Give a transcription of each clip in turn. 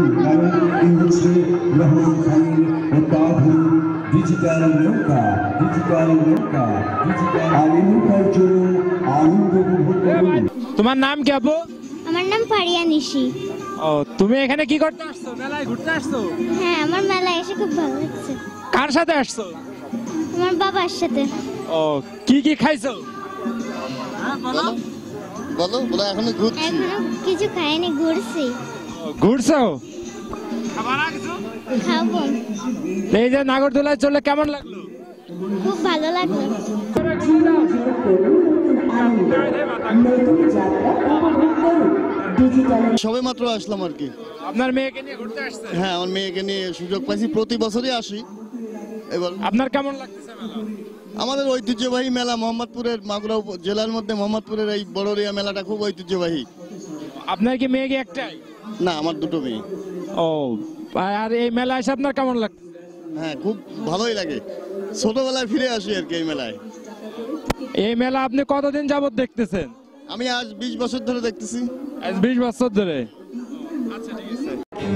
কারণ এই হচ্ছে রহমান খানের অত্যাধুনিক ডিজিটাল নৌকা আর এই নৌকার জন্য আনন্দ উপভোগ করুন। তোমার নাম কি আপু? আমার নাম ফারিয়া নিশি। ও, তুমি এখানে কি করতে আসছো? মেলায় ঘুরতে আসছো? হ্যাঁ, আমার মেলায় এসে খুব ভালো লাগছে। কার সাথে আসছো? আমার বাবার সাথে। ও, কি কি খাইছো? বলো বলো এখনো ঘুরছি। এখনো কিছু খাইনি, ঘুরছি। ঘুরছো? খাবার কিছু খাবো। এই যে নাগরদোলায় চলে কেমন লাগলো? খুব ভালো লাগলো। সবে মাত্র আসলাম আর কি। আপনার মেয়েকে নিয়ে ঘুরতে আসছে? হ্যাঁ, আমার মেয়েকে নিয়ে সুযোগ পাইছি, প্রতি বছরই আসি। এবার আপনার কেমন লাগতেছে মেলা? আমাদের ঐতিহ্যবাহী মেলা মোহাম্মদপুরের মাগুরা জেলার মধ্যে মোহাম্মদপুরের এই বড়রিয়া মেলাটা খুব ঐতিহ্যবাহী। আপনার কি মেয়ে কি একটাই? না, আমার দুটো মেয়ে। ও, আর এই মেলা এসে আপনার কেমন লাগছে? হ্যাঁ, খুব ভালোই লাগে, ছোটবেলায় ফিরে আসি আর কি এই মেলায়। এই মেলা আপনি কতদিন যাবত দেখতেছেন? আমি আজ 20 বছর ধরে দেখতেছি। আজ 20 বছর ধরে। আচ্ছা, ঠিক আছে।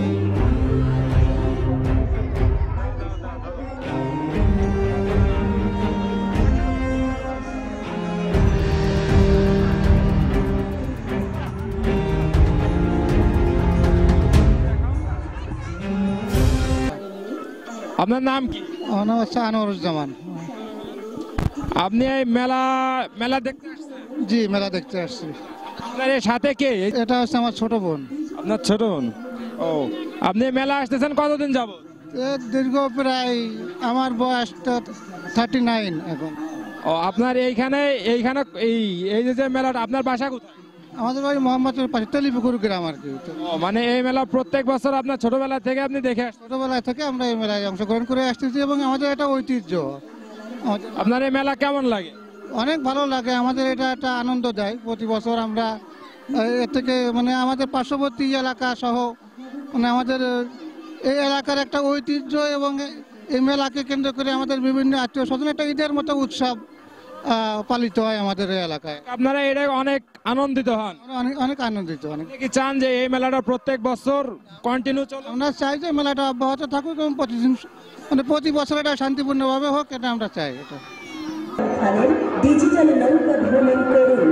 আপনার নাম কি? আমার নাম হচ্ছে আনোয়ারুজ্জামান। আপনি এই মেলা দেখতে আসছেন? জি, মেলা দেখতে আসছি। আপনার এর সাথে কে? এটা হচ্ছে আমার ছোট বোন। আপনার ছোট বোন? ও, আপনি মেলা আসতেছেন কতদিন যাবত? দীর্ঘ প্রায় আমার বয়সটা 39 এখন। ও, আপনার এইখানে এই যে মেলাটা, আপনার বাসা কোথায়? আমাদের বাড়ি মোহাম্মদপুর পাশে তেলিপুকুর গ্রাম আর কি। ও, মানে এই মেলা প্রত্যেক বছর আপনার ছোটবেলা থেকে আপনি দেখে আসছেন? ছোটবেলায় থেকে আমরা এই মেলায় অংশগ্রহণ করে আসতেছি এবং আমাদের এটা ঐতিহ্য। আপনার এই মেলা কেমন লাগে? অনেক ভালো লাগে, আমাদের এটা একটা আনন্দ দেয়। প্রতি বছর আমরা এর থেকে মানে আমাদের পার্শ্ববর্তী এলাকা সহ মানে আমাদের এই এলাকার একটা ঐতিহ্য এবং এই মেলাকে কেন্দ্র করে আমাদের বিভিন্ন আত্মীয় স্বজন একটা ঈদের মতো উৎসব পালিত হয় আমাদের এই এলাকায়। আপনারা এটা অনেক আনন্দিত হন? অনেক অনেক আনন্দিত। অনেক কি চান যে এই মেলাটা প্রত্যেক বছর কন্টিনিউ চলে? আমরা চাই যে মেলাটা অব্যাহত থাকুক এবং প্রতিদিন মানে প্রতি বছর এটা শান্তিপূর্ণভাবে হোক, এটা আমরা চাই। এটা ডিজিটাল নৌকা ভ্রমণ করুন,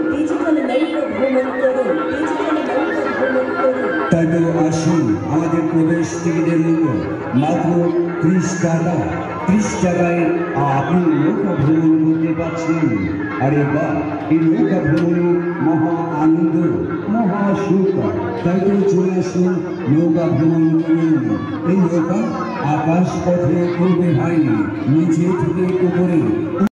তাই তো আসুন, আমাদের প্রবেশ টিকিটের মূল্য মাত্র 30 টাকা। 30 টাকায় আপনি নৌকা ভ্রমণ করতে পারছেন। আরে বাহ, এই নৌকা ভ্রমণে মহা আনন্দ, মহা সুখ। তাই তো চলে আসুন, নৌকা ভ্রমণ করুন। এই নৌকা আকাশ পথে করবে ভাই, নিচে থেকে উপরে।